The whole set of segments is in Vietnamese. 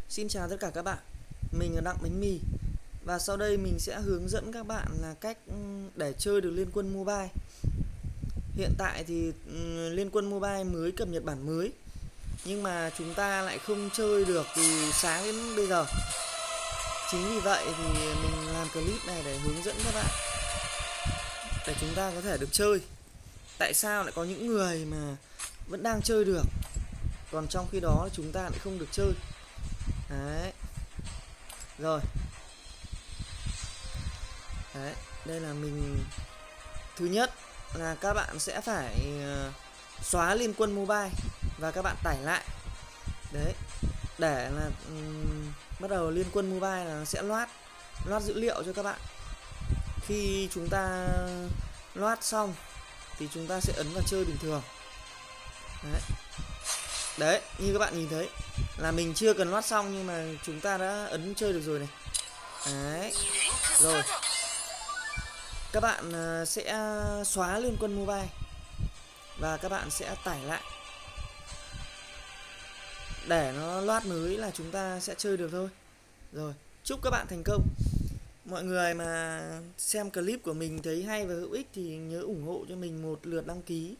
Xin chào tất cả các bạn, mình là Đặng Bánh Mì. Và sau đây mình sẽ hướng dẫn các bạn là cách để chơi được Liên Quân Mobile. Hiện tại thì Liên Quân Mobile mới cập nhật bản mới, nhưng mà chúng ta lại không chơi được từ sáng đến bây giờ. Chính vì vậy thì mình làm clip này để hướng dẫn các bạn, để chúng ta có thể được chơi. Tại sao lại có những người mà vẫn đang chơi được, còn trong khi đó chúng ta lại không được chơi. Đấy. Rồi. Đấy, đây là mình. Thứ nhất là các bạn sẽ phải xóa Liên Quân Mobile và các bạn tải lại. Đấy, để là bắt đầu Liên Quân Mobile là sẽ loát dữ liệu cho các bạn. Khi chúng ta loát xong thì chúng ta sẽ ấn vào chơi bình thường. Đấy. Đấy, như các bạn nhìn thấy là mình chưa cần loát xong nhưng mà chúng ta đã ấn chơi được rồi này. Đấy. Rồi. Các bạn sẽ xóa Liên Quân Mobile và các bạn sẽ tải lại để nó loát mới là chúng ta sẽ chơi được thôi. Rồi, chúc các bạn thành công. Mọi người mà xem clip của mình thấy hay và hữu ích thì nhớ ủng hộ cho mình một lượt đăng ký,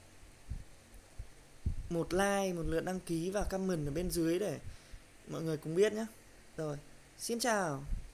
một like, một lượt đăng ký và comment ở bên dưới để mọi người cùng biết nhé. Rồi, xin chào.